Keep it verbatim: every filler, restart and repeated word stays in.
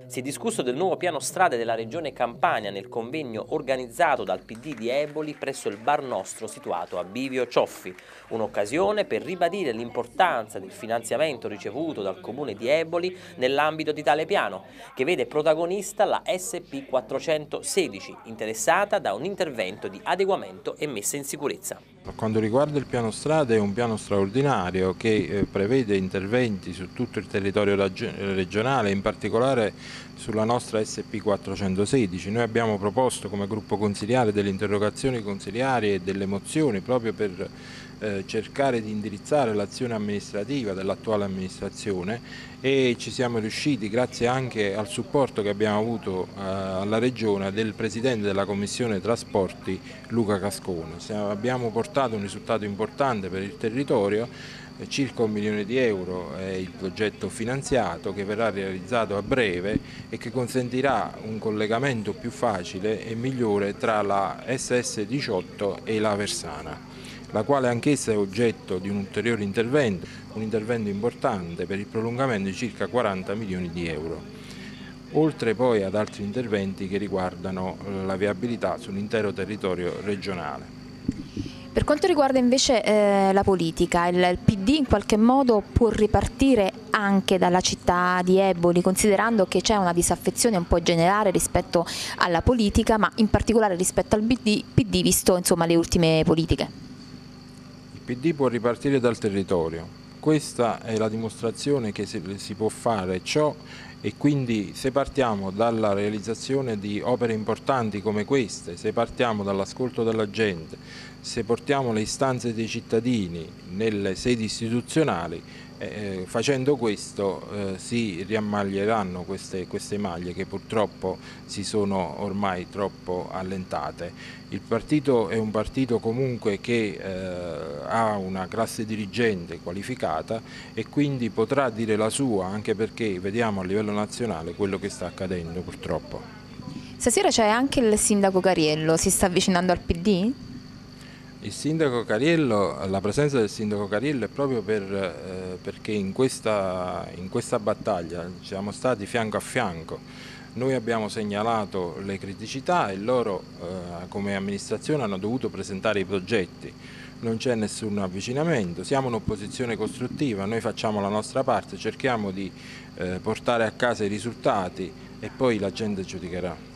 Si è discusso del nuovo piano strade della Regione Campania nel convegno organizzato dal P D di Eboli presso il Bar Nostro situato a Bivio Cioffi, un'occasione per ribadire l'importanza del finanziamento ricevuto dal Comune di Eboli nell'ambito di tale piano, che vede protagonista la S P quattrocentosedici, interessata da un intervento di adeguamento e messa in sicurezza. Per quanto riguarda il piano strade è un piano straordinario che eh, prevede interventi su tutto il territorio regionale, in particolare sulla nostra S P quattrocentosedici. Noi abbiamo proposto come gruppo consiliare delle interrogazioni consiliari e delle mozioni proprio per eh, cercare di indirizzare l'azione amministrativa dell'attuale amministrazione e ci siamo riusciti grazie anche al supporto che abbiamo avuto eh, alla Regione del Presidente della Commissione Trasporti Luca Cascone. Abbiamo portato un risultato importante per il territorio, circa un milione di euro è il progetto finanziato che verrà realizzato a breve e che consentirà un collegamento più facile e migliore tra la S S diciotto e la Versana, la quale anch'essa è oggetto di un ulteriore intervento, un intervento importante per il prolungamento di circa quaranta milioni di euro, oltre poi ad altri interventi che riguardano la viabilità sull'intero territorio regionale. Per quanto riguarda invece eh, la politica, il, il P D in qualche modo può ripartire anche dalla città di Eboli, considerando che c'è una disaffezione un po' generale rispetto alla politica, ma in particolare rispetto al P D, P D visto insomma, le ultime politiche. Il P D può ripartire dal territorio, questa è la dimostrazione che si, si può fare ciò e quindi se partiamo dalla realizzazione di opere importanti come queste, se partiamo dall'ascolto della gente, se portiamo le istanze dei cittadini nelle sedi istituzionali, eh, facendo questo eh, si riammaglieranno queste, queste maglie che purtroppo si sono ormai troppo allentate. Il partito è un partito comunque che eh, ha una classe dirigente qualificata e quindi potrà dire la sua, anche perché vediamo a livello nazionale quello che sta accadendo purtroppo. Stasera c'è anche il sindaco Cariello, si sta avvicinando al P D? Il sindaco Cariello, la presenza del sindaco Cariello è proprio per, eh, perché in questa, in questa battaglia siamo stati fianco a fianco. Noi abbiamo segnalato le criticità e loro eh, come amministrazione hanno dovuto presentare i progetti. Non c'è nessun avvicinamento, siamo un'opposizione costruttiva, noi facciamo la nostra parte, cerchiamo di eh, portare a casa i risultati e poi la gente giudicherà.